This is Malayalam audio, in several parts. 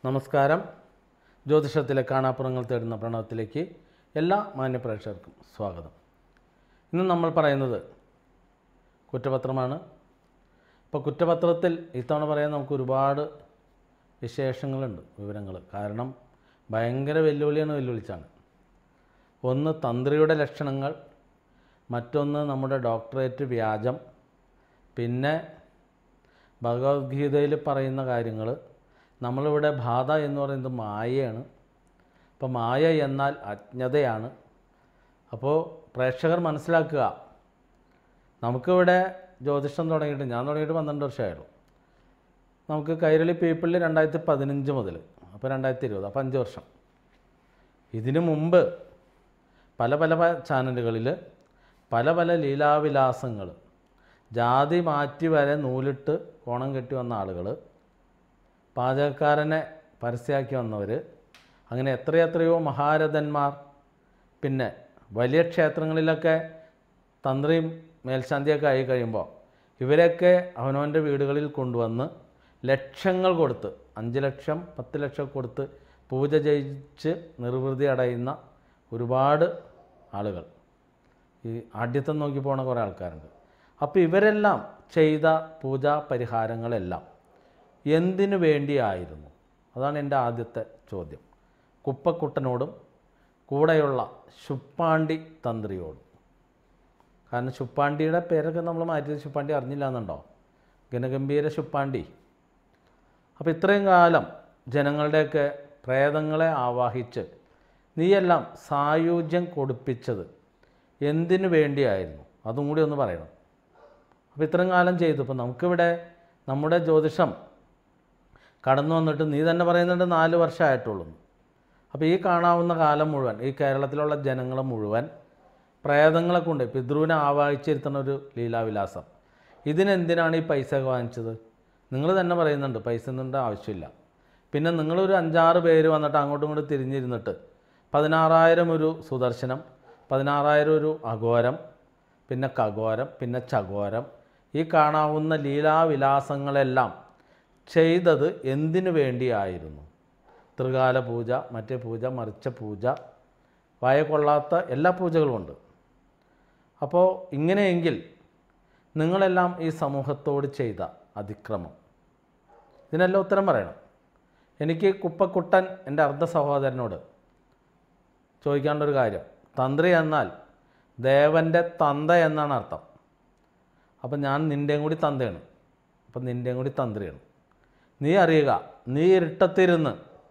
നമസ്കാരം. ജ്യോതിഷത്തിലെ കാണാപ്പുറങ്ങൾ തേടുന്ന പ്രണവത്തിലേക്ക് എല്ലാ മാന്യപ്രേക്ഷകർക്കും സ്വാഗതം. ഇന്ന് നമ്മൾ പറയുന്നത് കുറ്റപത്രമാണ്. ഇപ്പോൾ കുറ്റപത്രത്തിൽ ഇത്തവണ പറയാൻ നമുക്ക് ഒരുപാട് വിശേഷങ്ങളുണ്ട്, വിവരങ്ങൾ. കാരണം ഭയങ്കര വെല്ലുവിളിച്ചാണ്. ഒന്ന് തന്ത്രിയുടെ ലക്ഷണങ്ങൾ, മറ്റൊന്ന് നമ്മുടെ ഡോക്ടറേറ്റ് വ്യാജം, പിന്നെ ഭഗവത്ഗീതയിൽ പറയുന്ന കാര്യങ്ങൾ. നമ്മളിവിടെ ബാധ എന്ന് പറയുന്നത് മായയാണ്. അപ്പോൾ മായ എന്നാൽ അജ്ഞതയാണ്. അപ്പോൾ പ്രേക്ഷകർ മനസ്സിലാക്കുക, നമുക്കിവിടെ ജ്യോതിഷം തുടങ്ങിയിട്ട് ഞാൻ തുടങ്ങിയിട്ട് 12 വർഷമായുള്ളൂ. നമുക്ക് കൈരളി പീപ്പിളിൽ 2015 മുതൽ, അപ്പോൾ 2020, അപ്പോൾ 5 വർഷം. ഇതിനു മുമ്പ് പല ചാനലുകളിൽ പല ലീലാവിലാസങ്ങൾ, ജാതി മാറ്റി വരെ നൂലിട്ട് കോണം കെട്ടി വന്ന ആളുകൾ, പാചകക്കാരനെ പരസ്യമാക്കി വന്നവർ, അങ്ങനെ എത്രയോ മഹാരഥന്മാർ, പിന്നെ വലിയ ക്ഷേത്രങ്ങളിലൊക്കെ തന്ത്രിയും മേൽശാന്തിയൊക്കെ ആയി കഴിയുമ്പോൾ ഇവരൊക്കെ അവനവൻ്റെ വീടുകളിൽ കൊണ്ടുവന്ന് ലക്ഷങ്ങൾ കൊടുത്ത്, 5 ലക്ഷം 10 ലക്ഷം കൊടുത്ത് പൂജ ചെയ്യിച്ച് നിർവൃതി അടയുന്ന ഒരുപാട് ആളുകൾ, ഈ ആഢ്യത്വം നോക്കി പോണ കുറേ ആൾക്കാരുണ്ട്. അപ്പോൾ ഇവരെല്ലാം ചെയ്ത പൂജാ പരിഹാരങ്ങളെല്ലാം എന്തിനു വേണ്ടിയായിരുന്നു? അതാണ് എൻ്റെ ആദ്യത്തെ ചോദ്യം. കുപ്പക്കുട്ടനോടും കൂടെയുള്ള ശുപ്പാണ്ടി തന്ത്രിയോടും. കാരണം ശുപ്പാണ്ടിയുടെ പേരൊക്കെ നമ്മൾ മാറ്റിയത് ശുപ്പാണ്ടി അറിഞ്ഞില്ല എന്നുണ്ടോ? ഗണഗംഭീര ശുപ്പാണ്ടി. അപ്പോൾ ഇത്രയും കാലം ജനങ്ങളുടെയൊക്കെ പ്രേതങ്ങളെ ആവാഹിച്ച് നീയെല്ലാം സായുജ്യം കൊടുപ്പിച്ചത് എന്തിനു വേണ്ടിയായിരുന്നു? അതും കൂടി ഒന്ന് പറയണം. അപ്പോൾ ഇത്രയും കാലം ചെയ്തു. ഇപ്പോൾ നമുക്കിവിടെ നമ്മുടെ ജ്യോതിഷം കടന്നു വന്നിട്ട് നീ തന്നെ പറയുന്നുണ്ട് 4 വർഷമായിട്ടുള്ളൂ. അപ്പോൾ ഈ കാണാവുന്ന കാലം മുഴുവൻ ഈ കേരളത്തിലുള്ള ജനങ്ങളെ മുഴുവൻ പ്രേതങ്ങളെ കൊണ്ട് പിതൃവിനെ ആവാഹിച്ചിരുത്തുന്ന ഒരു ലീലാവിലാസം. ഇതിനെന്തിനാണ് ഈ പൈസ വാങ്ങിച്ചത്? നിങ്ങൾ തന്നെ പറയുന്നുണ്ട് പൈസ ഒന്നും ആവശ്യമില്ല. പിന്നെ നിങ്ങളൊരു 5-6 പേര് വന്നിട്ട് അങ്ങോട്ടും ഇങ്ങോട്ടും തിരിഞ്ഞിരുന്നിട്ട് 16,000 ഒരു സുദർശനം, 16,000 ഒരു അഘോരം, പിന്നെ കഘോരം, പിന്നെ ചഘോരം, ഈ കാണാവുന്ന ലീലാവിലാസങ്ങളെല്ലാം ചെയ്തത് എന്തിനു വേണ്ടിയായിരുന്നു? ത്രികാല പൂജ, മറ്റേ പൂജ, മറിച്ച പൂജ, വായ കൊള്ളാത്ത എല്ലാ പൂജകളുമുണ്ട്. അപ്പോൾ ഇങ്ങനെയെങ്കിൽ നിങ്ങളെല്ലാം ഈ സമൂഹത്തോട് ചെയ്ത അതിക്രമം, ഇതിനെല്ലാം ഉത്തരം പറയണം. എനിക്ക് കുപ്പക്കുട്ടൻ എൻ്റെ അർദ്ധ സഹോദരനോട് ചോദിക്കാനുള്ളൊരു കാര്യം, തന്ത്രി എന്നാൽ ദേവൻ്റെ തന്ത എന്നാണ് അർത്ഥം. അപ്പം ഞാൻ നിൻ്റെയും കൂടി തന്തയാണ്, അപ്പം നിൻ്റെയും കൂടി തന്ത്രിയാണ്. നീ അറിയുക, നീ ഇരുട്ടത്തിരുന്ന്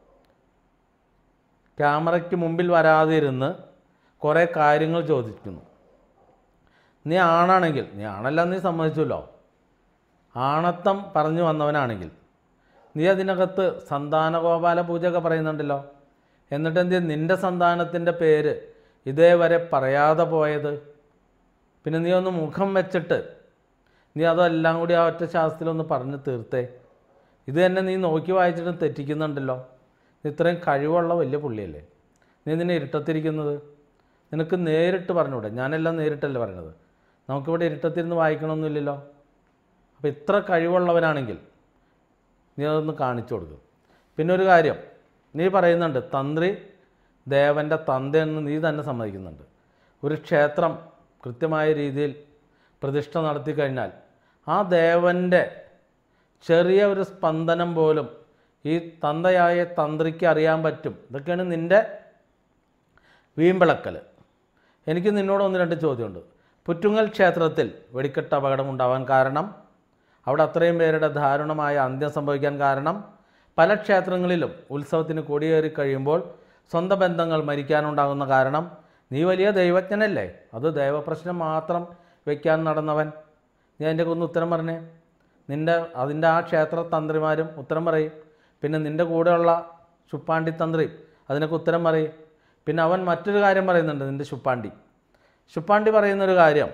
ക്യാമറയ്ക്ക് മുമ്പിൽ വരാതിരുന്ന് കുറേ കാര്യങ്ങൾ ചോദിക്കുന്നു. നീ ആണാണെങ്കിൽ, നീ ആണല്ല നീ സമ്മതിച്ചല്ലോ, ആണത്തം പറഞ്ഞു വന്നവനാണെങ്കിൽ നീ അതിനകത്ത് സന്താനഗോപാല പൂജയൊക്കെ പറയുന്നുണ്ടല്ലോ. എന്നിട്ട് എന്ത് നിൻ്റെ സന്താനത്തിൻ്റെ പേര് ഇതേവരെ പറയാതെ പോയത്? പിന്നെ നീ ഒന്ന് മുഖം വെച്ചിട്ട് നീ അതെല്ലാം കൂടി ആ ഒറ്റ ശാസ്ത്രത്തിലൊന്ന് പറഞ്ഞ് തീർത്തേ. ഇത് തന്നെ നീ നോക്കി വായിച്ചിട്ട് തെറ്റിക്കുന്നുണ്ടല്ലോ. ഇത്രയും കഴിവുള്ള വലിയ പുള്ളിയല്ലേ, നീ നിന്നെ ഇരുട്ടത്തിരിക്കുന്നത്? നിനക്ക് നേരിട്ട് പറഞ്ഞൂടെ? ഞാനെല്ലാം നേരിട്ടല്ലേ പറയണത്. നമുക്കിവിടെ ഇരുട്ടത്തിരുന്ന് വായിക്കണമെന്നില്ലല്ലോ. അപ്പോൾ ഇത്ര കഴിവുള്ളവനാണെങ്കിൽ നീ അതൊന്ന് കാണിച്ചു കൊടുക്കും. പിന്നെ ഒരു കാര്യം നീ പറയുന്നുണ്ട്, തന്ത്രി ദേവൻ്റെ തന്തയെന്ന് നീ തന്നെ സമ്മതിക്കുന്നുണ്ട്. ഒരു ക്ഷേത്രം കൃത്യമായ രീതിയിൽ പ്രതിഷ്ഠ നടത്തി കഴിഞ്ഞാൽ ആ ദേവൻ്റെ ചെറിയ ഒരു സ്പന്ദനം പോലും ഈ തന്തയായ തന്ത്രിക്ക് അറിയാൻ പറ്റും. ഇതൊക്കെയാണ് നിൻ്റെ വീമ്പിളക്കൽ. എനിക്ക് നിന്നോട് 1-2 ചോദ്യമുണ്ട്. പുറ്റുങ്ങൽ ക്ഷേത്രത്തിൽ വെടിക്കെട്ട് അപകടം ഉണ്ടാവാൻ കാരണം, അവിടെ അത്രയും പേരുടെ ദാരുണമായ അന്ത്യം സംഭവിക്കാൻ കാരണം, പല ക്ഷേത്രങ്ങളിലും ഉത്സവത്തിന് കൊടിയേറി കഴിയുമ്പോൾ സ്വന്തം ബന്ധങ്ങൾ മരിക്കാനുണ്ടാകുന്ന കാരണം, നീ വലിയ ദൈവജ്ഞനല്ലേ, അത് ദൈവപ്രശ്നം മാത്രം വയ്ക്കാൻ നടന്നവൻ. നീ അതിൻ്റെ ഒന്ന് ഉത്തരം പറഞ്ഞേ. അതിൻ്റെ ആ ക്ഷേത്ര തന്ത്രിമാരും ഉത്തരം പറയും. പിന്നെ നിൻ്റെ കൂടെയുള്ള ശുപ്പാണ്ടി തന്ത്രി അതിനൊക്കെ ഉത്തരം പറയും. പിന്നെ അവൻ മറ്റൊരു കാര്യം പറയുന്നുണ്ട്, നിൻ്റെ ശുപ്പാണ്ടി പറയുന്നൊരു കാര്യം,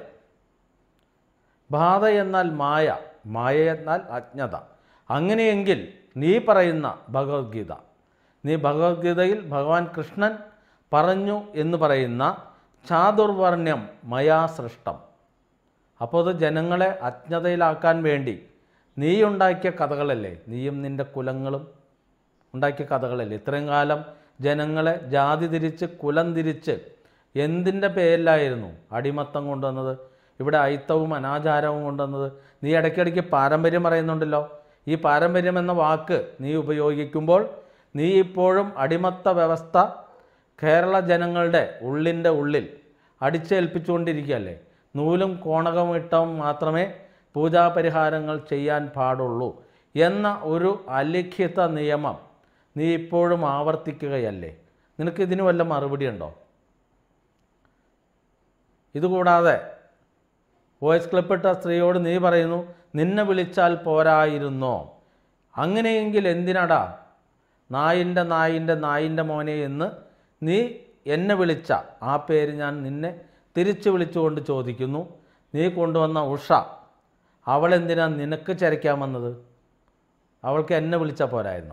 ബാധ എന്നാൽ മായ, മായ എന്നാൽ അജ്ഞത. അങ്ങനെയെങ്കിൽ നീ പറയുന്ന ഭഗവത്ഗീത, നീ ഭഗവത്ഗീതയിൽ ഭഗവാൻ കൃഷ്ണൻ പറഞ്ഞു എന്ന് പറയുന്ന ചാതുർവർണ്ണ്യം മയാ സൃഷ്ടം, അപ്പോൾ അത് ജനങ്ങളെ അജ്ഞതയിലാക്കാൻ വേണ്ടി നീ ഉണ്ടാക്കിയ കഥകളല്ലേ, നീയും നിൻ്റെ കുലങ്ങളും. ഉണ്ടാക്കിയ കഥകളല്ലേ. ഇത്രയും കാലം ജനങ്ങളെ ജാതി തിരിച്ച് കുലം തിരിച്ച് എന്തിൻ്റെ പേരിലായിരുന്നു അടിമത്തം കൊണ്ടുവന്നത്? ഇവിടെ അയിത്തവും അനാചാരവും കൊണ്ടുവന്നത്. നീ ഇടയ്ക്കിടയ്ക്ക് പാരമ്പര്യം പറയുന്നുണ്ടല്ലോ. ഈ പാരമ്പര്യം എന്ന വാക്ക് നീ ഉപയോഗിക്കുമ്പോൾ നീ ഇപ്പോഴും അടിമത്ത വ്യവസ്ഥ കേരള ജനങ്ങളുടെ ഉള്ളിൽ അടിച്ചേൽപ്പിച്ചുകൊണ്ടിരിക്കുകയല്ലേ. നൂലും കോണകവും ഇട്ടവും മാത്രമേ പൂജാപരിഹാരങ്ങൾ ചെയ്യാൻ പാടുള്ളൂ എന്ന ഒരു അലിഖിത നിയമം നീ ഇപ്പോഴും ആവർത്തിക്കുകയല്ലേ. നിനക്ക് ഇതിന് വല്ല മറുപടി ഉണ്ടോ? ഇതുകൂടാതെ വോയിസ് ക്ലിപ്പിട്ട സ്ത്രീയോട് നീ പറയുന്നു, നിന്നെ പോരായിരുന്നോ? അങ്ങനെയെങ്കിൽ എന്തിനാടാ നായിൻ്റെ മോനെ എന്ന് നീ എന്നെ വിളിച്ച ആ പേര് ഞാൻ നിന്നെ തിരിച്ചു വിളിച്ചുകൊണ്ട് ചോദിക്കുന്നു. നീ കൊണ്ടുവന്ന ഉഷ, അവളെന്തിനാ നിനക്ക് ചരയ്ക്കാൻ വന്നത്? അവൾക്ക് എന്നെ വിളിച്ചാൽ പോരായിരുന്നോ?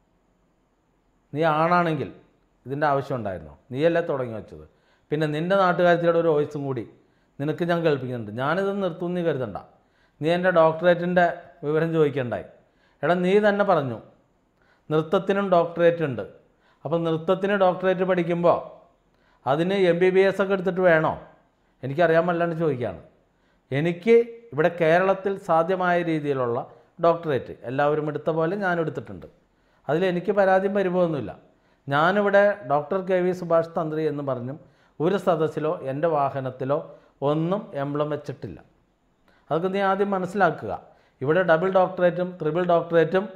നീ ആണാണെങ്കിൽ ഇതിൻ്റെ ആവശ്യം ഉണ്ടായിരുന്നോ? നീയല്ലേ തുടങ്ങി വെച്ചത്. പിന്നെ നിൻ്റെ നാട്ടുകാരത്തിയുടെ ഒരു വോയിസും കൂടി നിനക്ക് ഞാൻ കേൾപ്പിക്കുന്നുണ്ട്. ഞാനിത് നിർത്തും നീ കരുതണ്ട. നീ എൻ്റെ ഡോക്ടറേറ്റിൻ്റെ വിവരം ചോദിക്കണ്ടായി. എടാ, നീ തന്നെ പറഞ്ഞു നൃത്തത്തിനും ഡോക്ടറേറ്റ് ഉണ്ട്. അപ്പോൾ നൃത്തത്തിന് ഡോക്ടറേറ്റ് പഠിക്കുമ്പോൾ അതിന് MBBS ഒക്കെ എടുത്തിട്ട് വേണോ? എനിക്കറിയാൻ വല്ലാണ്ട് ചോദിക്കുകയാണ്. എനിക്ക് ഇവിടെ കേരളത്തിൽ സാധ്യമായ രീതിയിലുള്ള ഡോക്ടറേറ്റ് എല്ലാവരും എടുത്ത പോലെ ഞാൻ എടുത്തിട്ടുണ്ട്. അതിലെനിക്ക് പരാതിയും പരിഭവമൊന്നുമില്ല. ഞാനിവിടെ ഡോക്ടർ KV സുഭാഷ് തന്ത്രി എന്ന് പറഞ്ഞും ഒരു സദസ്സിലോ എൻ്റെ വാഹനത്തിലോ ഒന്നും എംബ്ലം വെച്ചിട്ടില്ല. അതൊക്കെ നീ ആദ്യം മനസ്സിലാക്കുക. ഇവിടെ ഡബിൾ ഡോക്ടറേറ്റും ട്രിപ്പിൾ ഡോക്ടറേറ്റും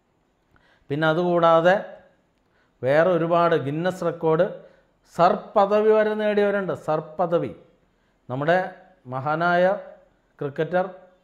പിന്നെ അതുകൂടാതെ വേറെ ഒരുപാട് ഗിന്നസ് റെക്കോർഡ് സർ പദവി വരെ നേടിയവരുണ്ട്. സർ പദവി. നമ്മുടെ മഹാനായ ക്രിക്കറ്റർ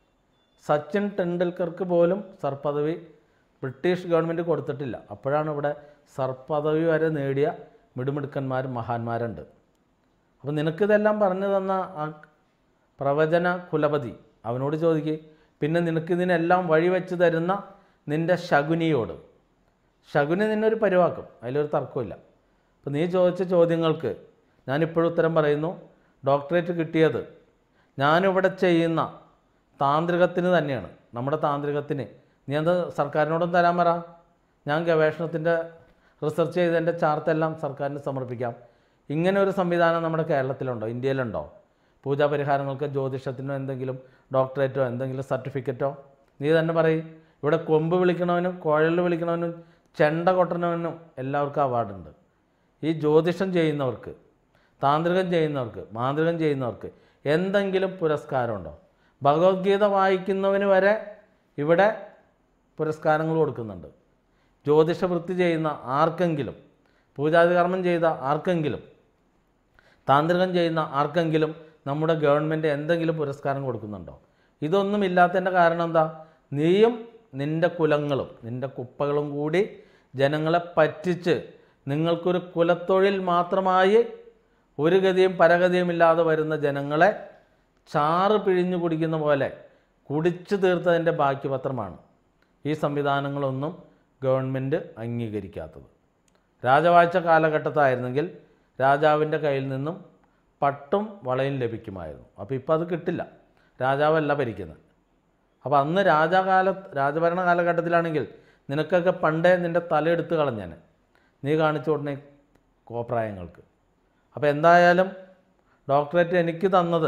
സച്ചിൻ ടെണ്ടുൽക്കർക്ക് പോലും സർ പദവി ബ്രിട്ടീഷ് ഗവൺമെൻറ് കൊടുത്തിട്ടില്ല. അപ്പോഴാണ് ഇവിടെ സർ പദവി വരെ നേടിയ മിടുമിടുക്കന്മാരും മഹാന്മാരുണ്ട്. അപ്പോൾ നിനക്കിതെല്ലാം പറഞ്ഞു തന്ന ആ പ്രവചന കുലപതി അവനോട് ചോദിക്കുക. പിന്നെ നിനക്കിതിനെല്ലാം വഴിവെച്ച് തരുന്ന നിൻ്റെ ശകുനിയോട്. ശകുനി നിന്നൊരു പരിവാക്കും, അതിലൊരു തർക്കമില്ല. അപ്പോൾ നീ ചോദിച്ച ചോദ്യങ്ങൾക്ക് ഞാനിപ്പോഴും ഉത്തരം പറയുന്നു. ഡോക്ടറേറ്റ് കിട്ടിയത് ഞാനിവിടെ ചെയ്യുന്ന താന്ത്രികത്തിന് തന്നെയാണ്. നമ്മുടെ താന്ത്രികത്തിന് നീ അത് സർക്കാരിനോടും തരാൻ പറ. ഞാൻ ഗവേഷണത്തിൻ്റെ റിസർച്ച് ചെയ്തതിൻ്റെ ചാർട്ടെല്ലാം സർക്കാരിന് സമർപ്പിക്കാം. ഇങ്ങനെ ഒരു സംവിധാനം നമ്മുടെ കേരളത്തിലുണ്ടോ, ഇന്ത്യയിലുണ്ടോ? പൂജാപരിഹാരങ്ങൾക്ക് ജ്യോതിഷത്തിനോ എന്തെങ്കിലും ഡോക്ടറേറ്റോ എന്തെങ്കിലും സർട്ടിഫിക്കറ്റോ? നീ തന്നെ പറയും. ഇവിടെ കൊമ്പ് വിളിക്കണവനും കുഴൽ വിളിക്കണവനും ചെണ്ട കൊട്ടണവനും എല്ലാവർക്കും അവാർഡുണ്ട്. ഈ ജ്യോതിഷം ചെയ്യുന്നവർക്ക്, താന്ത്രികം ചെയ്യുന്നവർക്ക്, മാന്ത്രികം ചെയ്യുന്നവർക്ക് എന്തെങ്കിലും പുരസ്കാരമുണ്ടോ? ഭഗവത്ഗീത വായിക്കുന്നവന് വരെ ഇവിടെ പുരസ്കാരങ്ങൾ കൊടുക്കുന്നുണ്ട്. ജ്യോതിഷവൃത്തി ചെയ്യുന്ന ആർക്കെങ്കിലും, പൂജാതികർമ്മം ചെയ്ത ആർക്കെങ്കിലും, താന്ത്രികം ചെയ്യുന്ന ആർക്കെങ്കിലും നമ്മുടെ ഗവൺമെൻറ് എന്തെങ്കിലും പുരസ്കാരം കൊടുക്കുന്നുണ്ടോ? ഇതൊന്നുമില്ലാത്തതിൻ്റെ കാരണം എന്താ? നീയും നിൻ്റെ കുലങ്ങളും നിൻ്റെ കുപ്പകളും കൂടി ജനങ്ങളെ പറ്റിച്ച് നിങ്ങൾക്കൊരു കുലത്തൊഴിൽ മാത്രമായി ഒരു ഗതിയും പരഗതിയുമില്ലാതെ വരുന്ന ജനങ്ങളെ ചാറ് പിഴിഞ്ഞു കുടിക്കുന്ന പോലെ കുടിച്ചു തീർത്തതിൻ്റെ ബാക്കി പത്രമാണ് ഈ സംവിധാനങ്ങളൊന്നും ഗവൺമെൻറ് അംഗീകരിക്കാത്തത്. രാജവാഴ്ച കാലഘട്ടത്തായിരുന്നെങ്കിൽ രാജാവിൻ്റെ കയ്യിൽ നിന്നും പട്ടും വളയും ലഭിക്കുമായിരുന്നു. അപ്പോൾ ഇപ്പോൾ അത് കിട്ടില്ല. രാജാവല്ല ഭരിക്കുന്നത്. അപ്പോൾ അന്ന് രാജഭരണ കാലഘട്ടത്തിലാണെങ്കിൽ നിനക്കൊക്കെ പണ്ടേ നിൻ്റെ തലയെടുത്ത് കളഞ്ഞാണ് നീ കാണിച്ചു കൊടുക്കുന്ന കോപ്രായങ്ങൾക്ക്. അപ്പോൾ എന്തായാലും ഡോക്ടറേറ്റ് എനിക്ക് തന്നത്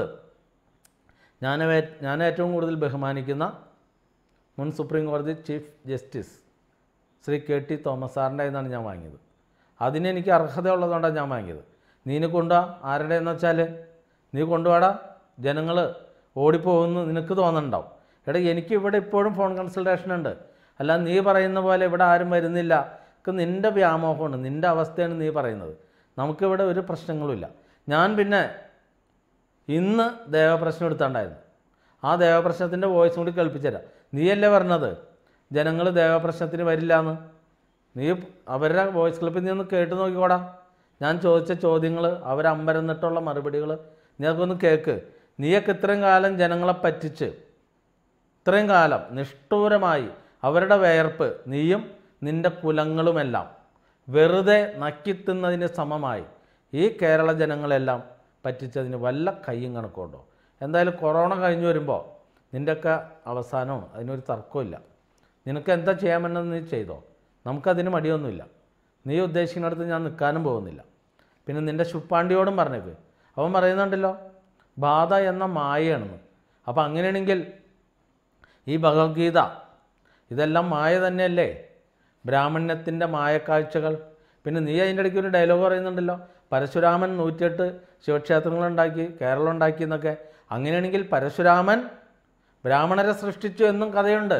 ഞാൻ ഏറ്റവും കൂടുതൽ ബഹുമാനിക്കുന്ന മുൻ സുപ്രീം കോടതി chief justice Shri KT Thomas സാറിൻ്റെ നിന്നാണ് ഞാൻ വാങ്ങിയത്. അതിനെനിക്ക് അർഹതയുള്ളതുകൊണ്ടാണ് ഞാൻ വാങ്ങിയത്. നീ കൊണ്ടുവാ. ആരുടെ എന്ന് വെച്ചാൽ നീ കൊണ്ടുപോടാ. ജനങ്ങൾ ഓടിപ്പോകുന്നു നിനക്ക് തോന്നുന്നുണ്ടാവും. എടാ, എനിക്ക് ഇവിടെ ഇപ്പോഴും ഫോൺ കൺസൾട്ടേഷൻ ഉണ്ട്. അല്ല നീ പറയുന്ന പോലെ ഇവിടെ ആരും വരുന്നില്ല. നിൻ്റെ വ്യാമോഹമാണ്, നിൻ്റെ അവസ്ഥയാണ് നീ പറയുന്നത്. നമുക്കിവിടെ ഒരു പ്രശ്നങ്ങളുമില്ല. ഞാൻ പിന്നെ ഇന്ന് ദേവപ്രശ്നം എടുത്താണ്ടായിരുന്നു. ആ ദേവപ്രശ്നത്തിൻ്റെ വോയിസ് കൂടി കേൾപ്പിച്ചുതരാം. നീയല്ലേ പറഞ്ഞത് ജനങ്ങൾ ദേവപ്രശ്നത്തിന് വരില്ല എന്ന്? നീ അവരുടെ വോയിസ് ക്ലിപ്പിൽ നീ ഒന്ന് കേട്ട് നോക്കിക്കോടാ. ഞാൻ ചോദിച്ച ചോദ്യങ്ങൾ, അവരമ്പരന്നിട്ടുള്ള മറുപടികൾ നീ അതൊക്കെ ഒന്ന് കേൾക്ക്. നീയൊക്കെ ഇത്രയും കാലം ജനങ്ങളെ പറ്റിച്ച്, ഇത്രയും കാലം നിഷ്ഠൂരമായി അവരുടെ വേർപ്പ് നീയും നിൻ്റെ കുലങ്ങളുമെല്ലാം വെറുതെ നക്കിത്തുന്നതിന് സമമായി ഈ കേരള ജനങ്ങളെല്ലാം പറ്റിച്ചതിന് വല്ല കയ്യും കണക്കുണ്ടോ? എന്തായാലും കൊറോണ കഴിഞ്ഞ് വരുമ്പോൾ നിൻ്റെയൊക്കെ അവസാനമാണ്. അതിനൊരു തർക്കമില്ല. നിനക്ക് എന്താ ചെയ്യാമെന്നത് നീ ചെയ്തോ. നമുക്കതിന് മടിയൊന്നുമില്ല. നീ ഉദ്ദേശിക്കുന്നിടത്ത് ഞാൻ നിൽക്കാനും പോകുന്നില്ല. പിന്നെ നിൻ്റെ ശുപ്പാണ്ടിയോടും പറഞ്ഞേക്ക്. അവൻ പറയുന്നുണ്ടല്ലോ ബാധ എന്ന മായയാണെന്ന്. അപ്പം അങ്ങനെയാണെങ്കിൽ ഈ ഭഗവത്ഗീത ഇതെല്ലാം മായ തന്നെയല്ലേ? ബ്രാഹ്മണ്യത്തിൻ്റെ മായക്കാഴ്ചകൾ. പിന്നെ നീ അതിൻ്റെ ഇടയ്ക്ക് ഒരു ഡയലോഗ് പറയുന്നുണ്ടല്ലോ, പരശുരാമൻ 108 ശിവക്ഷേത്രങ്ങളുണ്ടാക്കി, കേരളം ഉണ്ടാക്കി എന്നൊക്കെ. അങ്ങനെയാണെങ്കിൽ പരശുരാമൻ ബ്രാഹ്മണരെ സൃഷ്ടിച്ചു എന്നും കഥയുണ്ട്.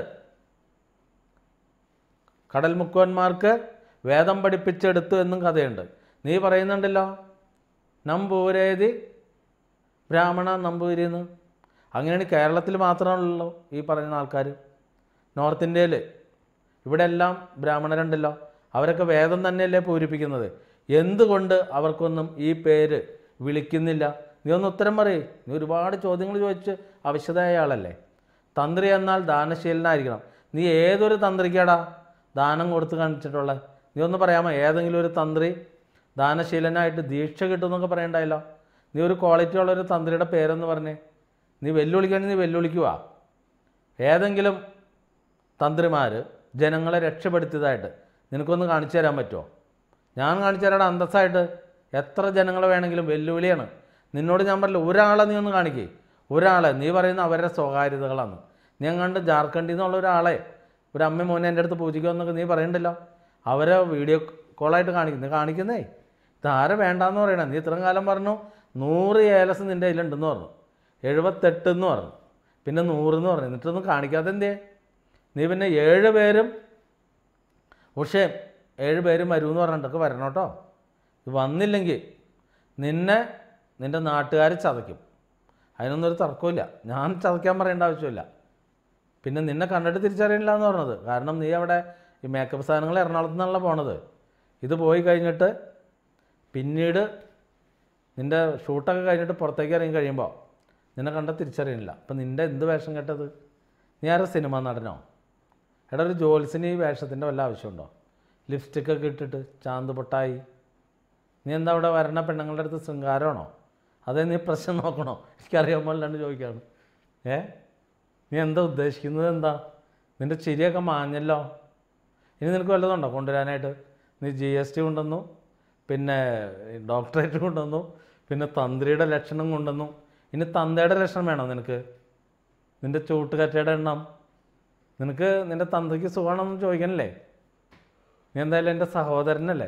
കടൽ മുക്കുവന്മാർക്ക് വേദം പഠിപ്പിച്ചെടുത്തു എന്നും കഥയുണ്ട്. നീ പറയുന്നുണ്ടല്ലോ നമ്പൂരേതി ബ്രാഹ്മണ നമ്പൂരിന്ന്. അങ്ങനെയാണ് കേരളത്തിൽ മാത്രമാണല്ലോ ഈ പറയുന്ന ആൾക്കാർ. നോർത്ത് ഇന്ത്യയിൽ ഇവിടെ എല്ലാം ബ്രാഹ്മണരുണ്ടല്ലോ. അവരൊക്കെ വേദം തന്നെയല്ലേ പൂരിപ്പിക്കുന്നത്. എന്തുകൊണ്ട് അവർക്കൊന്നും ഈ പേര് വിളിക്കുന്നില്ല? നീ ഒന്ന് ഉത്തരം പറയേ. നീ ഒരുപാട് ചോദ്യങ്ങൾ ചോദിച്ച് ആവശ്യതയായ ആളല്ലേ. തന്ത്രി എന്നാൽ ദാനശീലനായിരിക്കണം. നീ ഏതൊരു തന്ത്രിക്കാടാ ദാനം കൊടുത്ത് കാണിച്ചിട്ടുള്ളത്? നീ ഒന്ന് പറയാമോ? ഏതെങ്കിലും ഒരു തന്ത്രി ദാനശീലനായിട്ട് ദീക്ഷ കിട്ടുമെന്നൊക്കെ പറയണ്ടായല്ലോ. നീ ഒരു ക്വാളിറ്റി ഉള്ളൊരു തന്ത്രിയുടെ പേരെന്ന് പറഞ്ഞേ. നീ വെല്ലുവിളിക്കുകയാണെങ്കിൽ നീ വെല്ലുവിളിക്കുക. ഏതെങ്കിലും തന്ത്രിമാർ ജനങ്ങളെ രക്ഷപ്പെടുത്തിയതായിട്ട് നിനക്കൊന്ന് കാണിച്ചു തരാൻ പറ്റുമോ? ഞാൻ കാണിച്ചു തരാടാ അന്തസ്സായിട്ട്. എത്ര ജനങ്ങളെ വേണമെങ്കിലും. വെല്ലുവിളിയാണ്. നിന്നോട് ഞാൻ പറഞ്ഞില്ല ഒരാളെ നീ ഒന്ന് കാണിക്കേ. ഒരാളെ നീ പറയുന്ന അവരുടെ സ്വകാര്യതകളാണ്. നീ കണ്ട് ജാർഖണ്ഡിൽ നിന്നുള്ള ഒരാളെ ഒരു അമ്മ മോനെ എൻ്റെ അടുത്ത് പൂജിക്കുമെന്നൊക്കെ നീ പറയണ്ടല്ലോ. അവരെ വീഡിയോ കോളായിട്ട് കാണിക്കുന്നു. കാണിക്കുന്നേ ഇതാരെ വേണ്ടാന്ന് പറയണേ. നീ ഇത്രയും കാലം പറഞ്ഞു 100 ഏലസ് നിൻ്റെ കയ്യിലുണ്ടെന്ന് പറഞ്ഞു, 78 എന്ന് പറഞ്ഞു, പിന്നെ 100 എന്ന് പറഞ്ഞു. എന്നിട്ടൊന്നും കാണിക്കാതെ എന്തേ? നീ പിന്നെ 7 പേരും പക്ഷേ 7 പേരും വരുമെന്ന് പറഞ്ഞിട്ടൊക്കെ വരണം കേട്ടോ. ഇത് വന്നില്ലെങ്കിൽ നിൻ്റെ നാട്ടുകാർ ചതയ്ക്കും. അതിനൊന്നും ഒരു തർക്കമില്ല. ഞാൻ ചതയ്ക്കാൻ പറയേണ്ട ആവശ്യമില്ല. പിന്നെ നിന്നെ കണ്ടിട്ട് തിരിച്ചറിയണില്ല എന്ന് പറഞ്ഞത് കാരണം നീ അവിടെ ഈ മേക്കപ്പ് സാധനങ്ങൾ എറണാകുളത്ത് നിന്നുള്ള പോണത്. ഇത് പോയി കഴിഞ്ഞിട്ട് പിന്നീട് നിൻ്റെ ഷൂട്ടൊക്കെ കഴിഞ്ഞിട്ട് പുറത്തേക്ക് ഇറങ്ങി കഴിയുമ്പോൾ നിന്നെ കണ്ടാൽ തിരിച്ചറിയണില്ല. അപ്പം നിൻ്റെ എന്ത് വേഷം കേട്ടത്? നീ ആരും സിനിമ നടനോ? എടാ ഒരു ജോലിസിന് ഈ വേഷത്തിൻ്റെ വല്ല ആവശ്യമുണ്ടോ? ലിപ്സ്റ്റിക്കൊക്കെ ഇട്ടിട്ട് ചാന്ത് പൊട്ടായി നീ എന്താ അവിടെ വരണ പെണ്ണുങ്ങളുടെ അടുത്ത് ശൃംഗാരമാണോ? അതേ നീ പ്രശ്നം നോക്കണോ? എനിക്കറിയാൻ അല്ലാണ്ട് ചോദിക്കുകയാണ്. നീ എന്താ ഉദ്ദേശിക്കുന്നത്? എന്താ നിൻ്റെ ചിരിയൊക്കെ മാഞ്ഞല്ലോ. ഇനി നിനക്ക് വല്ലതുണ്ടോ കൊണ്ടുവരാനായിട്ട്? നീ GST കൊണ്ടുവന്നു, പിന്നെ ഡോക്ടറേറ്റ് കൊണ്ടുവന്നു, പിന്നെ തന്ത്രിയുടെ ലക്ഷണം കൊണ്ടുവന്നു. ഇനി തന്തയുടെ ലക്ഷണം വേണോ നിനക്ക്? നിൻ്റെ ചൂട്ടുകറ്റയുടെ എണ്ണം നിനക്ക് നിൻ്റെ തന്ത്രിക്ക് സുഖമാണെന്ന് ചോദിക്കണല്ലേ? നീ എന്തായാലും എൻ്റെ സഹോദരനല്ലേ?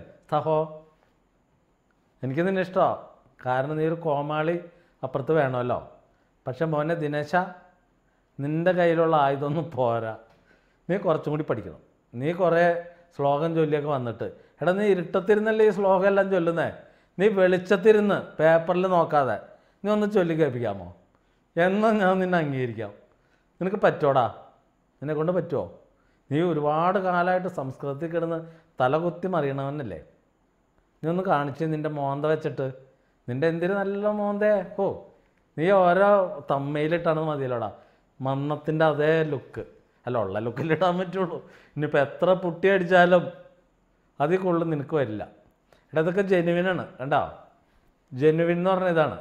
എനിക്ക് നിന്നെ ഇഷ്ടമാണ്. കാരണം നീ ഒരു കോമാളി അപ്പുറത്ത് വേണമല്ലോ. പക്ഷെ മോനെ ദിനേശ, നിൻ്റെ കയ്യിലുള്ള ആയുധമൊന്നും പോരാ. നീ കുറച്ചും കൂടി പഠിക്കണം. നീ കുറേ ശ്ലോകം ചൊല്ലിയൊക്കെ വന്നിട്ട് എടാ നീ ഇരുട്ടത്തിരുന്നല്ലേ ഈ ശ്ലോകം എല്ലാം ചൊല്ലുന്നേ? നീ വെളിച്ചത്തിരുന്ന് പേപ്പറിൽ നോക്കാതെ നീ ഒന്ന് ചൊല്ലി കേൾപ്പിക്കാമോ? എന്നാൽ ഞാൻ നിന്നെ അംഗീകരിക്കാം. നിനക്ക് പറ്റോടാ? നിന്നെക്കൊണ്ട് പറ്റുമോ? നീ ഒരുപാട് കാലമായിട്ട് സംസ്കൃതത്തിൽ കിടന്ന് തലകുത്തി മറിയണവനല്ലേ? നീ ഒന്ന് കാണിച്ച് നിൻ്റെ മോന്ത വെച്ചിട്ട്. നിൻ്റെ എന്തിനു നല്ല മോന്തേ. നീ ഓരോ തമ്മയിലിട്ടാണ് മതിയല്ലോടാ. മന്നത്തിൻ്റെ അതേ ലുക്ക് അല്ല, ഉള്ള ലുക്കിലിടാൻ പറ്റുള്ളൂ. ഇനിയിപ്പോൾ എത്ര പുട്ടി അടിച്ചാലും അതിൽ കൊള്ളും നിനക്ക് വരില്ല. എടാ ഇതൊക്കെ ജെനുവിനാണ്. കണ്ടോ? ജെനുവിൻ എന്ന് പറഞ്ഞ ഇതാണ്.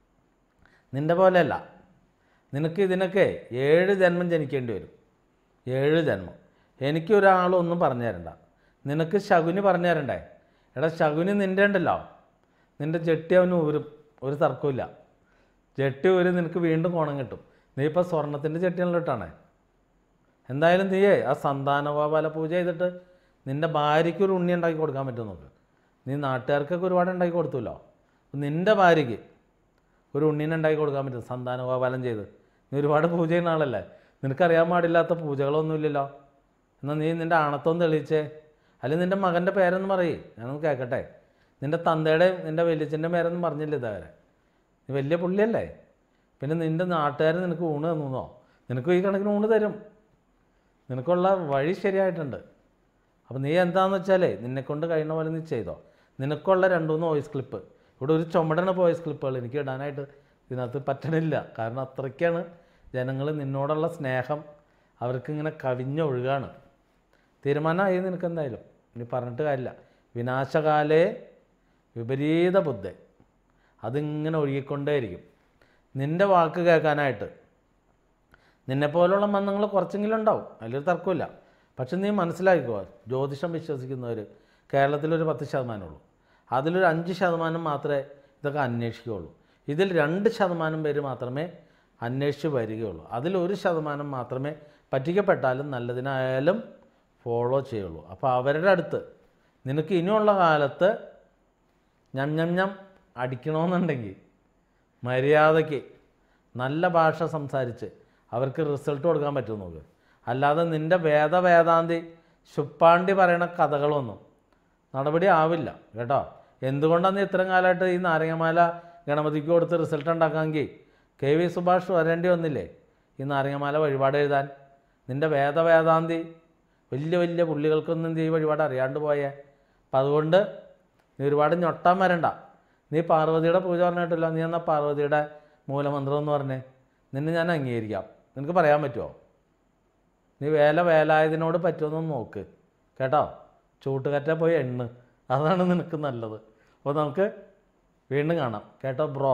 നിൻ്റെ പോലെയല്ല. നിനക്ക് ഇതിനൊക്കെ 7 ജന്മം ജനിക്കേണ്ടി വരും. 7 ജന്മം. എനിക്കൊരാളൊന്നും പറഞ്ഞു തരണ്ട. നിനക്ക് ശകുനി പറഞ്ഞു തരണ്ടേ? എടാ ശകുനി നിൻ്റെ ഉണ്ടല്ലോ, നിൻ്റെ ജെട്ടി അവന് ഊരും. ഒരു തർക്കമില്ല. ജെട്ടി ഊരി നിനക്ക് വീണ്ടും കോണം കിട്ടും. നീ ഇപ്പോൾ സ്വർണത്തിൻ്റെ ജെട്ടിയാണല്ലോ ഇട്ടാണേ. എന്തായാലും നീയേ ആ സന്താനഗോപാല പൂജ ചെയ്തിട്ട് നിൻ്റെ ഭാര്യയ്ക്ക് ഒരു ഉണ്ണി ഉണ്ടാക്കി കൊടുക്കാൻ പറ്റും നോക്ക്. നീ നാട്ടുകാർക്കൊക്കെ ഒരുപാട് ഉണ്ടാക്കി കൊടുത്തുല്ലോ. നിൻ്റെ ഭാര്യയ്ക്ക് ഒരു ഉണ്ണീനെ ഉണ്ടാക്കി കൊടുക്കാൻ പറ്റും സന്താനഗോപാലം ചെയ്ത്. നീ ഒരുപാട് പൂജ ചെയ്യുന്ന ആളല്ലേ. നിനക്കറിയാൻ പാടില്ലാത്ത പൂജകളൊന്നുമില്ലല്ലോ. എന്നാൽ നീ നിൻ്റെ ആണത്വം തെളിയിച്ചേ. അല്ലെങ്കിൽ നിൻ്റെ മകൻ്റെ പേരൊന്നും പറയേ, ഞാനൊന്ന് കേൾക്കട്ടെ. നിൻ്റെ തന്തയുടെയും നിൻ്റെ വലിയച്ഛൻ്റെ പേരൊന്നും പറഞ്ഞില്ല ഇതവരെ. നീ വലിയ പുള്ളിയല്ലേ. പിന്നെ നിൻ്റെ നാട്ടുകാർ നിനക്ക് ഊണ് തന്നോ? നിനക്കും ഈ കണക്കിന് ഊണ് തരും. നിനക്കുള്ള വഴി ശരിയായിട്ടുണ്ട്. അപ്പോൾ നീ എന്താണെന്ന് വെച്ചാലേ നിന്നെക്കൊണ്ട് കഴിയുന്ന പോലെ നീ ചെയ്തോ. നിനക്കുള്ള 2-3 വോയിസ് ക്ലിപ്പ് ഇവിടെ ഒരു ചുമടണ വോയിസ് ക്ലിപ്പുകൾ എനിക്ക് ഇടാനായിട്ട് ഇതിനകത്ത് പറ്റണില്ല. കാരണം അത്രയ്ക്കാണ് ജനങ്ങൾ നിന്നോടുള്ള സ്നേഹം അവർക്കിങ്ങനെ കവിഞ്ഞൊഴുകാണ്. തീരുമാനമായി നിനക്കെന്തായാലും. ഇനി പറഞ്ഞിട്ട് കാര്യമില്ല. വിനാശകാലേ വിപരീത ബുദ്ധി അതിങ്ങനെ ഒഴുകിക്കൊണ്ടേയിരിക്കും. നിൻ്റെ വാക്ക് കേൾക്കാനായിട്ട് നിന്നെപ്പോലുള്ള മന്ദങ്ങൾ കുറച്ചെങ്കിലും ഉണ്ടാവും. അതിലൊരു തർക്കമില്ല. പക്ഷെ നീ മനസ്സിലാക്കിക്കോ, ജ്യോതിഷം വിശ്വസിക്കുന്നവർ കേരളത്തിലൊരു 10% ഉള്ളൂ. അതിലൊരു 5% മാത്രമേ ഇതൊക്കെ അന്വേഷിക്കുകയുള്ളൂ. ഇതിൽ 2% പേര് മാത്രമേ അന്വേഷിച്ച് വരികയുള്ളൂ. അതിൽ 1% മാത്രമേ പറ്റിക്കപ്പെട്ടാലും നല്ലതിനായാലും ഫോളോ ചെയ്യുള്ളൂ. അപ്പോൾ അവരുടെ അടുത്ത് നിനക്ക് ഇനിയുള്ള കാലത്ത് ഞം അടിക്കണമെന്നുണ്ടെങ്കിൽ മര്യാദയ്ക്ക് നല്ല ഭാഷ സംസാരിച്ച് അവർക്ക് റിസൾട്ട് കൊടുക്കാൻ പറ്റും നോക്ക്. അല്ലാതെ നിൻ്റെ വേദാന്തി ശുപ്പാണ്ടി പറയണ കഥകളൊന്നും നടപടി ആവില്ല കേട്ടോ. എന്തുകൊണ്ടാണ് നീ ഇത്രയും കാലമായിട്ട് ഈ നാരങ്ങമാല ഗണപതിക്ക് കൊടുത്ത് റിസൾട്ട് ഉണ്ടാക്കാമെങ്കിൽ KV സുഭാഷ് വരേണ്ടി വന്നില്ലേ ഈ നാരങ്ങമാല വഴിപാട് എഴുതാൻ? നിൻ്റെ വേദാന്തി വലിയ പുള്ളികൾക്കൊന്നും ഈ വഴിപാട് അറിയാണ്ട് പോയേ. അപ്പം അതുകൊണ്ട് നീ ഒരുപാട് ഞൊട്ടാൻ വരണ്ട. നീ പാർവതിയുടെ പൂജ പറഞ്ഞിട്ടില്ല, നീ എന്നാൽ പാർവതിയുടെ മൂലമന്ത്രം എന്ന് പറഞ്ഞേ, നിന്നെ ഞാൻ അംഗീകരിക്കാം. നിനക്ക് പറയാൻ പറ്റുമോ? നീ വേലായതിനോട് പറ്റുമെന്നൊന്ന് നോക്ക് കേട്ടോ. ചൂട്ടുകറ്റ പോയി എണ്ണ്, അതാണ് നിനക്ക് നല്ലത്. അപ്പോൾ നമുക്ക് വീണ്ടും കാണാം കേട്ടോ ബ്രോ.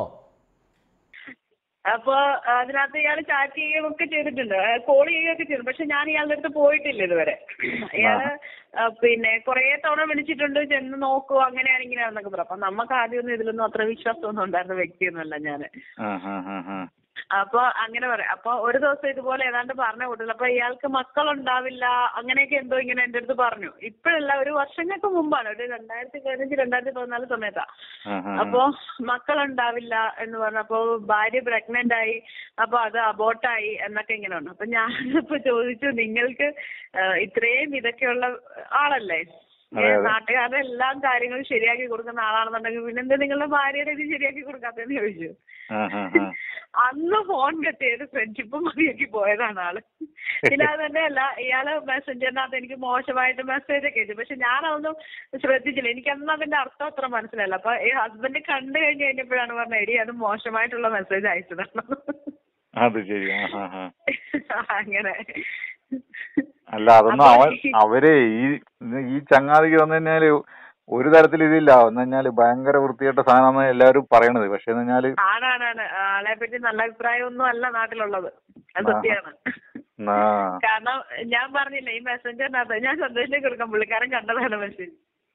അപ്പൊ അതിനകത്ത് ഇയാൾ ചാറ്റ് ചെയ്യുകയൊക്കെ ചെയ്തിട്ടുണ്ട്, കോൾ ചെയ്യുകയൊക്കെ ചെയ്തു. പക്ഷെ ഞാൻ ഇയാളുടെ അടുത്ത് പോയിട്ടില്ല ഇതുവരെ. ഇയാള് പിന്നെ കുറെ തവണ വിളിച്ചിട്ടുണ്ട്, ചെന്ന് നോക്കൂ അങ്ങനെയാണ് ഇങ്ങനെയാണെന്നൊക്കെ പറയാം. അപ്പൊ നമുക്ക് ആദ്യമൊന്നും ഇതിലൊന്നും അത്ര വിശ്വാസമൊന്നും ഉണ്ടായിരുന്ന വ്യക്തിയൊന്നുമല്ല ഞാന്. അപ്പൊ അങ്ങനെ പറയാം. അപ്പൊ ഒരു ദിവസം ഇതുപോലെ ഏതാണ്ട് പറഞ്ഞ കൂട്ടില്ല. അപ്പൊ ഇയാൾക്ക് മക്കളുണ്ടാവില്ല അങ്ങനെയൊക്കെ എന്തോ ഇങ്ങനെ എന്റെ അടുത്ത് പറഞ്ഞു. ഇപ്പോഴല്ല, ഒരു വർഷങ്ങൾക്ക് മുമ്പാണ്, ഒരു 2015 2014 സമയത്താ. അപ്പൊ മക്കളുണ്ടാവില്ല എന്ന് പറഞ്ഞു. അപ്പൊ ഭാര്യ പ്രഗ്നന്റ് ആയി, അപ്പൊ അത് അബോർട്ടായി എന്നൊക്കെ ഇങ്ങനെ ഉണ്ട്. അപ്പൊ ഞാനിപ്പോ ചോദിച്ചു, നിങ്ങൾക്ക് ഇത്രയും ഇതൊക്കെയുള്ള ആളല്ലേ, നാട്ടുകാരുടെ എല്ലാം കാര്യങ്ങളും ശരിയാക്കി കൊടുക്കുന്ന ആളാണെന്നുണ്ടെങ്കിൽ പിന്നെന്താ നിങ്ങളുടെ ഭാര്യയുടെ ഇത് ശരിയാക്കി കൊടുക്കാത്തെന്ന് ചോദിച്ചു. അന്ന് ഫോൺ കട്ട് ചെയ്ത് ഫ്രണ്ട്ഷിപ്പ് മതിയാക്കി പോയതാണ് ആള്. പിന്നെ അത് തന്നെയല്ല, ഇയാള് മെസ്സഞ്ചറിനകത്ത് എനിക്ക് മോശമായിട്ട് മെസ്സേജ് ഒക്കെ അയച്ചു. പക്ഷെ ഞാനതൊന്നും ശ്രദ്ധിച്ചില്ല, എനിക്കന്ന് അതിന്റെ അർത്ഥം അത്ര മനസ്സിലായില്ല. അപ്പൊ ഈ ഹസ്ബൻഡ് കണ്ടു കഴിഞ്ഞ് കഴിഞ്ഞപ്പോഴാണ് പറഞ്ഞത്, എടി അത് മോശമായിട്ടുള്ള മെസ്സേജ് അയച്ചതാണ്. അത് ശരി. അങ്ങനെ അല്ല, അതൊന്നും അവര് ഈ ചങ്ങാതിക്ക് വന്നു കഴിഞ്ഞാല് ഒരു തരത്തിൽ ഇതില്ല. എന്ന് കഴിഞ്ഞാല് ഭയങ്കര വൃത്തികെട്ട സാധനമാണ് എല്ലാവരും പറയണത്. പക്ഷെ എന്ന് ആണാണ് ആളെ പറ്റി നല്ല അഭിപ്രായം ഒന്നും അല്ല നാട്ടിലുള്ളത്, അത് സത്യമാണ്. കാരണം ഞാൻ പറഞ്ഞില്ല, ഈ മെസ്സഞ്ചറിനകത്ത് ഞാൻ സന്ദേശിലേക്ക് കൊടുക്കാം, പുള്ളിക്കാരൻ കണ്ടതാണ് മെസ്സേജ്.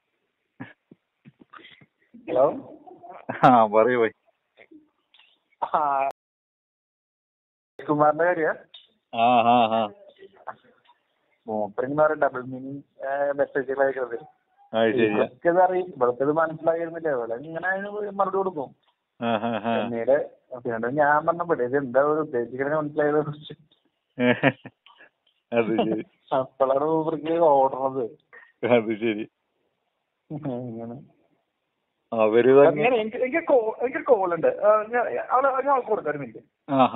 ഹലോ, പറയൂ പോയി. കുമാറിന്റെ കാര്യ മൂപ്പറിന് ഡബിൾ മീനിങ് മെസ്സേജുകൾ അയക്കുന്നത് അറിയും. ഇവിടത്തത് മനസ്സിലായിരുന്നില്ല, ഇവിടെ ഇങ്ങനെ മറുപടി കൊടുക്കും. പിന്നീട് ഞാൻ പറഞ്ഞപ്പോഴേ ഇത് എന്താ ഒരു ഉദ്ദേശിക്കണ മനസ്സിലായത് അപ്പോഴാണ് മൂപ്പർക്ക് ഓടണത്. അത് ശരി. എനിക്ക് കോളുണ്ട്, ഞാൻ കൊടുക്കാം ഒരു മിനിറ്റ്.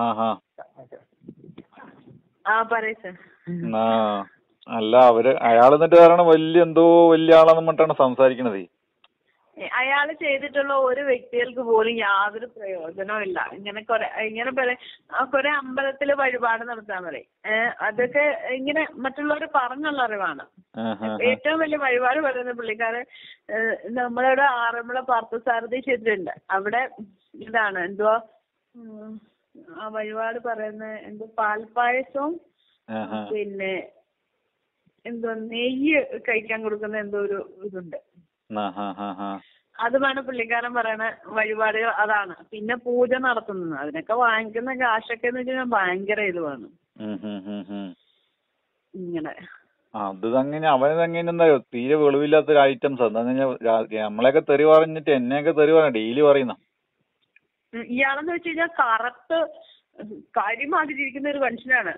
അല്ല, അയാൾ എന്നിട്ട് പറയണ വലിയ ആളാന്ന് പറഞ്ഞിട്ടാണ് സംസാരിക്കണത്. അയാള് ചെയ്തിട്ടുള്ള ഒരു വ്യക്തികൾക്ക് പോലും യാതൊരു പ്രയോജനവും ഇല്ല. ഇങ്ങനെ കുറെ അമ്പലത്തില് വഴിപാട് നടത്താൻ പറയും. അതൊക്കെ ഇങ്ങനെ മറ്റുള്ളവർ പറഞ്ഞുള്ള അറിവാണ്. ഏറ്റവും വലിയ വഴിപാട് പറയുന്ന പുള്ളിക്കാരൻ നമ്മളിവിടെ ആറന്മുള പാർത്ഥസാരഥി ക്ഷേത്രമുണ്ട്, അവിടെ ഇതാണ് എന്തുവാ ആ വഴിപാട് പറയുന്ന എന്തോ പാൽപ്പായസവും പിന്നെ എന്തോ നെയ്യ് കഴിക്കാൻ കൊടുക്കുന്ന എന്തോ ഒരു ഇതുണ്ട്. അതുമാണ് പുള്ളിക്കാരൻ പറയണ വഴിപാടുകൾ, അതാണ്. പിന്നെ പൂജ നടത്തുന്നത്, അതിനൊക്കെ വാങ്ങിക്കുന്ന കാശൊക്കെ എന്ന് വെച്ചാൽ ഭയങ്കര ഇതുമാണ്. ഇങ്ങനെ അത് തന്നെ അവനെങ്ങനെ എന്താ തീരെ വെളിവില്ലാത്തൊരു ഐറ്റംസ്. എന്താ നമ്മളെയൊക്കെ തെറി പറഞ്ഞിട്ട് എന്നെയൊക്കെ തെറി പറഞ്ഞ ഡെയിലി പറയുന്ന ഇയാളെന്ന് വെച്ച് കഴിഞ്ഞാൽ കറുത്ത് കാര്യമാതിരിക്കുന്ന ഒരു മനുഷ്യനാണ്.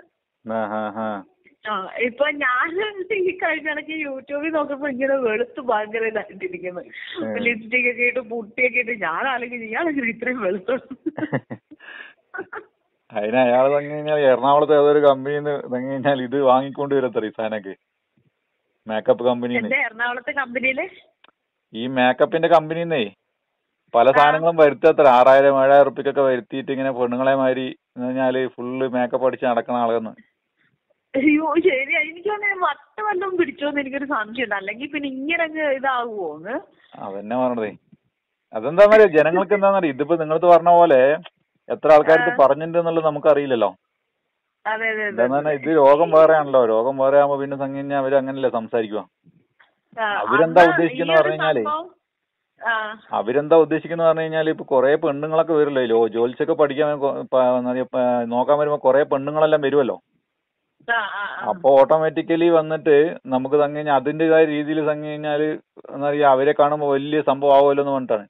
ഇപ്പൊ ഞാൻ ഈ കഴിഞ്ഞ ഇടയ്ക്ക് യൂട്യൂബിൽ നോക്കുമ്പോ ഇങ്ങനെ വെളുത്ത് ഭയങ്കര ഇതായിട്ടിരിക്കുന്നു, ലിപ്സ്റ്റിക് ഒക്കെ ഇട്ട് പുട്ടിയൊക്കെ ഇട്ട്. ഞാൻ ആലോചിക്കുന്നു ഇയാളെങ്ങനെ ഇത്രയും വെളുത്തു. അതിന് അയാൾ തങ്ങി കഴിഞ്ഞാൽ എറണാകുളത്ത് ഏതൊരു കമ്പനിന്ന് തങ്ങി കഴിഞ്ഞാൽ ഇത് വാങ്ങിക്കൊണ്ട് വരത്തറി സാധനൊക്കെ, മേക്കപ്പ് കമ്പനിന്ന്. എറണാകുളത്തെ കമ്പനിയില് ഈ മേക്കപ്പിന്റെ കമ്പനിന്നേ പല സാധനങ്ങളും വരുത്തത്ര 6000-7000 റുപ്യൊക്കെ വരുത്തിയിട്ട് ഇങ്ങനെ പെണ്ണുങ്ങളെ മാതിരി എന്ന് പറഞ്ഞാല് ഫുള്ള് മേക്കപ്പ് അടിച്ച് നടക്കണ ആളെന്ന്. അയ്യോ ശരിയാ, എനിക്ക് വട്ട വല്ലതും പിടിച്ചോന്ന് എനിക്കൊരു സംശയമുണ്ട്. അല്ലെങ്കിൽ പിന്നെ ഇങ്ങനെ ഇതാവുമോന്ന്. അതന്നെ പറഞ്ഞതേ. അതെന്താ ജനങ്ങൾക്ക് എന്താ ഇതിപ്പോ നിങ്ങളത് പറഞ്ഞ പോലെ എത്ര ആൾക്കാർക്ക് പറഞ്ഞിട്ടുണ്ടെന്നുള്ളത് നമുക്കറിയില്ലല്ലോ. അതെ അതെ എന്താന്ന് പറഞ്ഞാൽ ഇത് രോഗം വേറെ ആണല്ലോ. രോഗം വേറെ ആകുമ്പോ പിന്നെ സംഗതി കഴിഞ്ഞാൽ അവര് അങ്ങനല്ലേ സംസാരിക്കുക. അവരെന്താ ഉദ്ദേശിക്കുന്ന പറഞ്ഞു കഴിഞ്ഞാല് പറഞ്ഞു കഴിഞ്ഞാല് ഇപ്പൊ കൊറേ പെണ്ണുങ്ങളൊക്കെ വരില്ലല്ലോ, ജോലിച്ചൊക്കെ പഠിക്കാൻ നോക്കാൻ വരുമ്പോ കൊറേ പെണ്ണുങ്ങളെല്ലാം വരുമല്ലോ. അപ്പൊ ഓട്ടോമാറ്റിക്കലി വന്നിട്ട് നമുക്ക് തങ്ങി കഴിഞ്ഞാൽ അതിൻ്റെതായ രീതിയിൽ തങ്ങി കഴിഞ്ഞാല് എന്താ പറയാ അവരെ കാണുമ്പോ വലിയ സംഭവം ആവുമല്ലോ എന്ന് പറഞ്ഞിട്ടാണ്.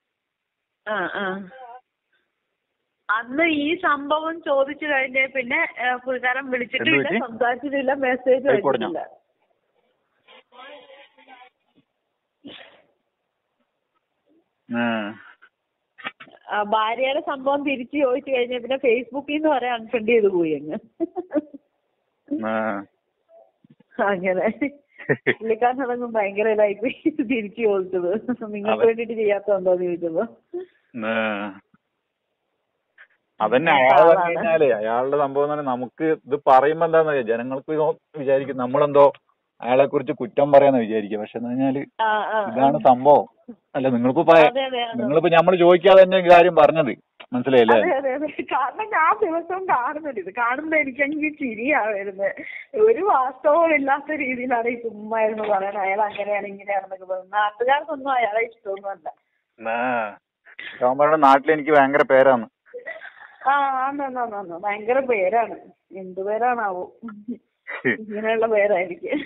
അന്ന് ഈ സംഭവം ചോദിച്ചു കഴിഞ്ഞ പിന്നെ പുള്ളിക്കാരൻ വിളിച്ചിട്ടില്ല, സംസാരിച്ചിട്ടില്ല, മെസ്സേജ് അയച്ചിട്ടില്ല. ഭാര്യയുടെ സംഭവം തിരിച്ചു ചോദിച്ചു കഴിഞ്ഞ പിന്നെ ഫേസ്ബുക്കിൽ നിന്ന് വരെ അൺഫ്രണ്ട് ചെയ്ത് പോയി അങ്ങ്. അങ്ങനെ പുള്ളിക്കാരനടങ്ങും ഭയങ്കര ഇതായിപ്പോയി തിരിച്ചു ചോദിച്ചത്. നിങ്ങൾക്ക് വേണ്ടിട്ട് ചെയ്യാത്തതുണ്ടോന്ന് ചോദിച്ചത്. അതന്നെ അയാളെ പറഞ്ഞു കഴിഞ്ഞാലേ അയാളുടെ സംഭവം തന്നെ നമുക്ക് ഇത് പറയുമ്പോ എന്താന്ന് ജനങ്ങൾക്ക് വിചാരിക്കും നമ്മളെന്തോ അയാളെ കുറിച്ച് കുറ്റം പറയാന്ന് വിചാരിക്കുക. പക്ഷെ എന്ന് പറഞ്ഞാല് ഇതാണ് സംഭവം. അല്ല നിങ്ങളിപ്പോ നമ്മള് ചോദിക്കാതെ തന്നെ കാര്യം പറഞ്ഞത് മനസ്സിലായില്ലേ? കാരണം ഞാൻ ദിവസവും കാണുന്നുണ്ട് ഇത്. കാണുമ്പോ എനിക്കെങ്കിൽ ചിരിയാ വരുന്നത്. ഒരു വാസ്തവവും ഇല്ലാത്ത രീതിയിലാണ് ഈ ചുമ്മായിരുന്നു പറയാൻ അയാൾ അങ്ങനെയാണ് ഇങ്ങനെയാണെന്നൊക്കെ പറഞ്ഞു. നാട്ടുകാർക്കൊന്നും അയാളെ ഇഷ്ടമൊന്നുമല്ല. നാട്ടിൽ എനിക്ക് ഭയങ്കര പേരാണ്. ആന്ന് ഭയങ്കര പേരാണ്. എന്ത് പേരാണാവോ ഇങ്ങനെയുള്ള പേരായിരിക്കും.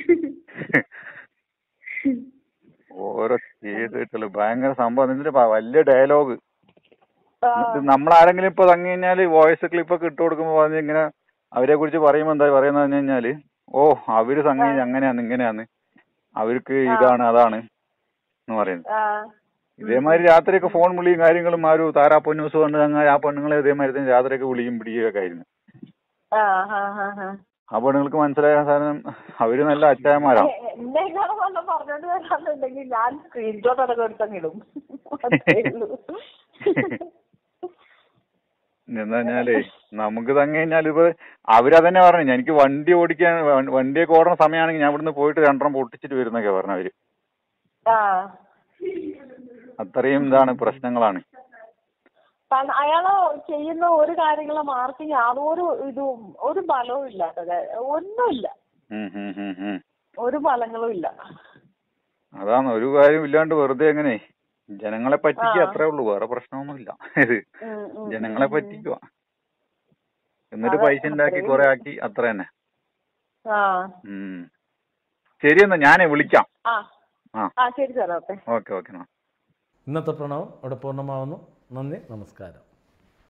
ഓരോ ചെയ്തിട്ടുള്ള ഭയങ്കര സംഭവം. എന്നിട്ട് വലിയ ഡയലോഗ്. നമ്മളാരെങ്കിലും ഇപ്പൊ തങ്ങി കഴിഞ്ഞാല് വോയിസ് ക്ലിപ്പൊക്കെ ഇട്ട് കൊടുക്കുമ്പോ പറഞ്ഞ് ഇങ്ങനെ അവരെ കുറിച്ച് പറയുമ്പോ എന്താ പറയുന്നത് പറഞ്ഞു കഴിഞ്ഞാല് അവര് തങ്ങി അങ്ങനെയാന്ന് ഇങ്ങനെയാന്ന്, അവർക്ക് ഇതാണ് അതാണ് എന്ന് പറയുന്നത്. ഇതേമാതിരി രാത്രിയൊക്കെ ഫോൺ വിളിയും കാര്യങ്ങളും ആ ഒരു താരാപ്പോ ന്യൂസ് കൊണ്ട് അങ്ങനെ ആ പെണ്ണുങ്ങളെ ഇതേമാതിരി രാത്രിയൊക്കെ വിളിയും പിടിക്കുകയൊക്കെ ആയിരുന്നു. ആ പെണ്ണുങ്ങൾക്ക് മനസ്സിലായ സാധനം അവര് നല്ല അച്ചായന്മാരാണ്. പറഞ്ഞോണ്ട് വരാന്നുണ്ടെങ്കിൽ ഞാൻ സ്ക്രീൻഷോട്ട് അടക്കം എടുത്തങ്ങിടും. എന്ന് പറഞ്ഞാലേ നമുക്ക് തങ്ങി കഴിഞ്ഞാൽ ഇപ്പൊ അവരതന്നെ പറഞ്ഞു എനിക്ക് വണ്ടിയൊക്കെ ഓടുന്ന സമയമാണെങ്കിൽ ഞാൻ ഇവിടുന്ന് പോയിട്ട് 2 പൊട്ടിച്ചിട്ട് വരുന്നൊക്കെ പറഞ്ഞു അവര്. അത്രയും ഇതാണ് പ്രശ്നങ്ങളാണ്. അയാള് ചെയ്യുന്ന ഒരു കാര്യങ്ങളെ മാർക്ക് യാതൊരു ഇതും ഒരു ഫലവും ഇല്ലാത്തത് ഒന്നുമില്ല. ഒരു ഫലങ്ങളും ഇല്ല. അതാണ് ഒരു കാര്യം ഇല്ലാണ്ട് വെറുതെ എങ്ങനെ ജനങ്ങളെ പറ്റിക്കുക അത്രേ ഉള്ളൂ. വേറെ പ്രശ്നമൊന്നുമില്ല. ജനങ്ങളെ പറ്റിക്കുക എന്നിട്ട് പൈസ ഉണ്ടാക്കി കുറെ ആക്കി അത്ര തന്നെ. ശരി എന്നാ ഞാനേ വിളിക്കാം. ശരി സാർ. ഓക്കെ. ഓക്കെ. ഇന്നത്തെ പ്രണവം ഇവിടെ പൂർണ്ണമാവുന്നു. നന്ദി, നമസ്കാരം.